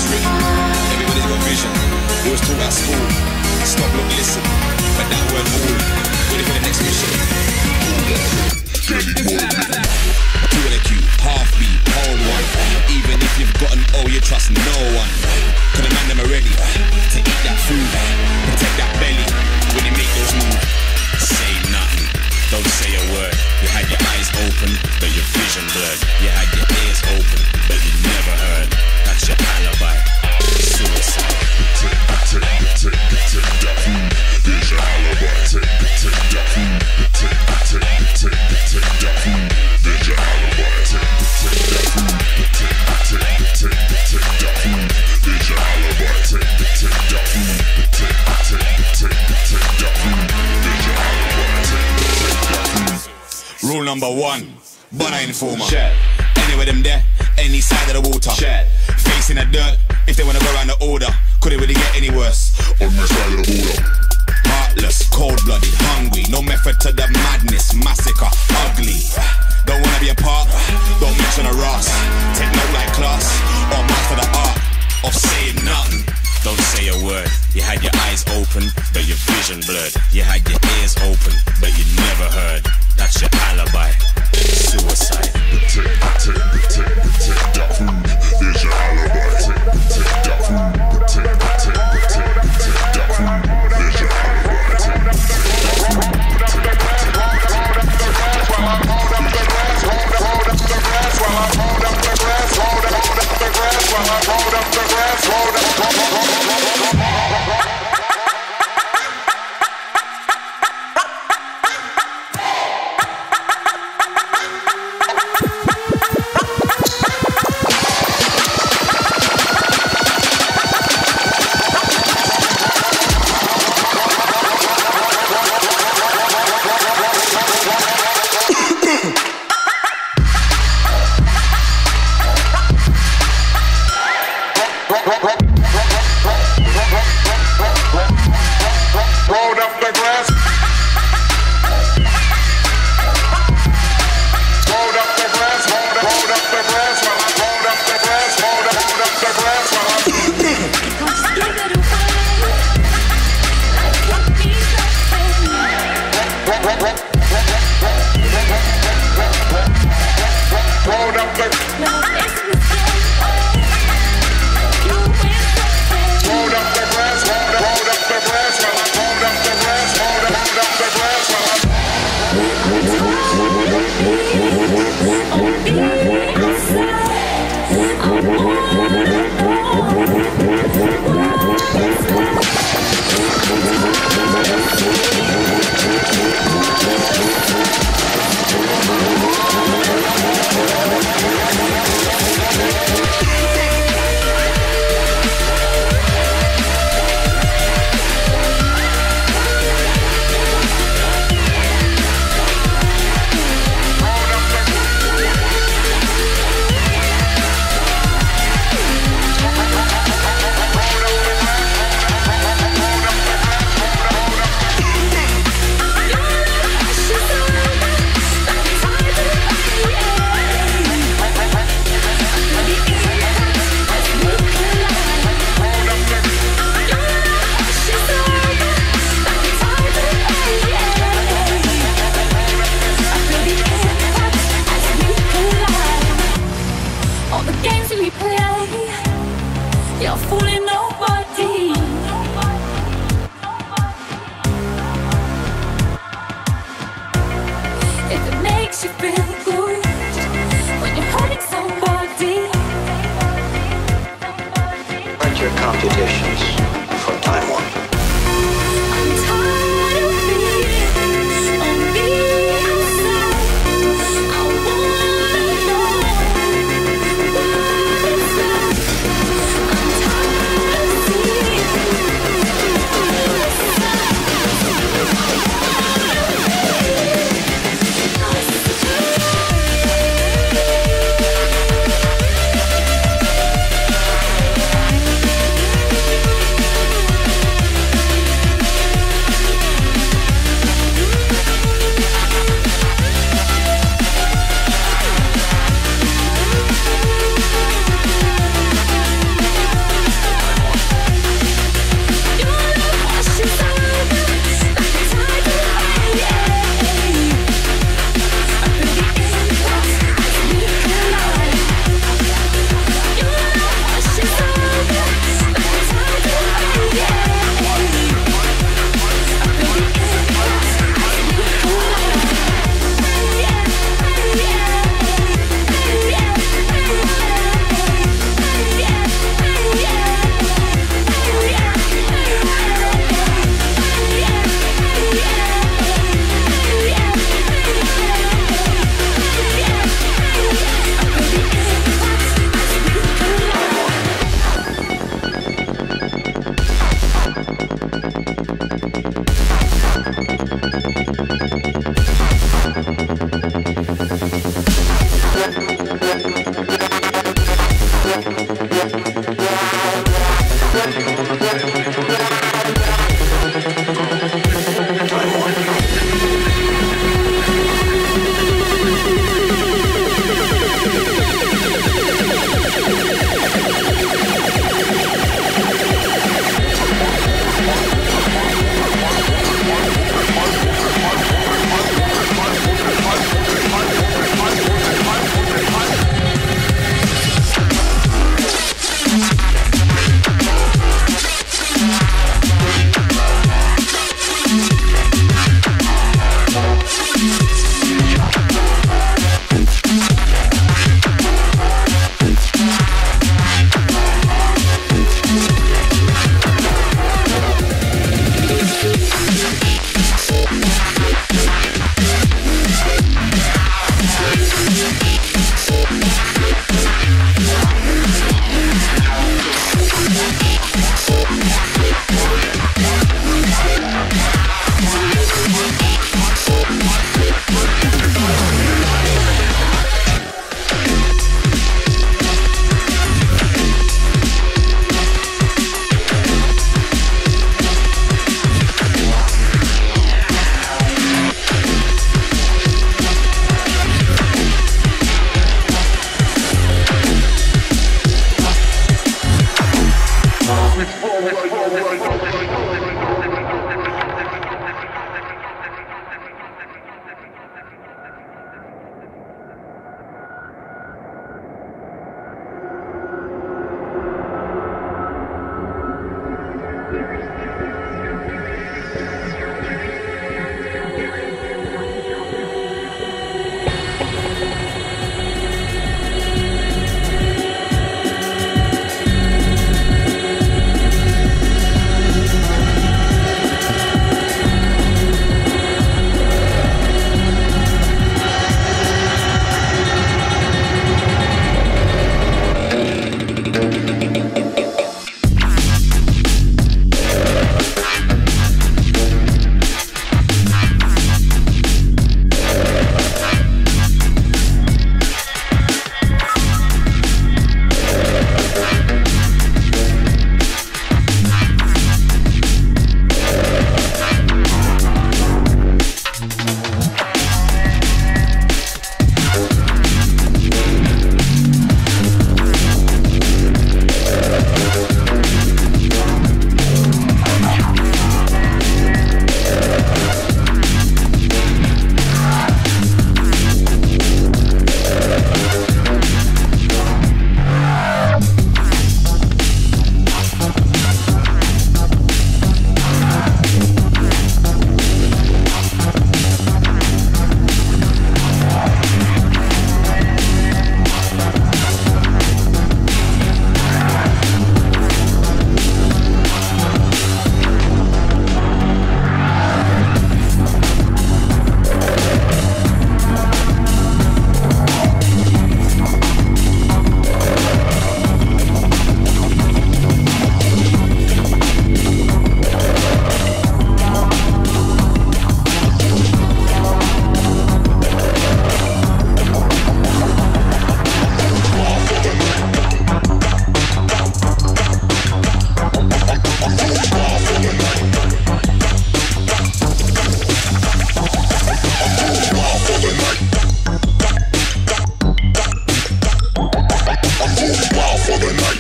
it's written, everybody's got vision. We always talk about school, stop, look, listen, but that weren't all. Ready for the next mission? Two in a queue, half beat, whole one. Even if you've got an O, you trust no one. Cause the man them are ready to eat that food, protect that belly when you make those moves. Say nothing, don't say a word. You had your eyes open, but your vision blurred. You had your ears open, but you never heard. That's your alibi. Suicide. Take that food. There's your alibi. Take that food. Take that food. There's your alibi. Take that food. Take that food. There's your alibi. Take that food. Take that food. There's your alibi. Rule number 1, but I informer. Anywhere them there, any side of the water. Facing the dirt, if they wanna go around the order. Could it really get any worse? On my side of the border. Heartless, cold-blooded, hungry. No method to the madness, massacre, ugly. Don't wanna be a part, don't mix on a Ross. Take no like class, or master the art of saying nothing. Don't say a word. You had your eyes open, but your vision blurred. You had your ears open, but you never heard. That's your alibi. Suicide. Take that food. There's your alibi. Take that food. Take that food. There's your alibi. Take that food. them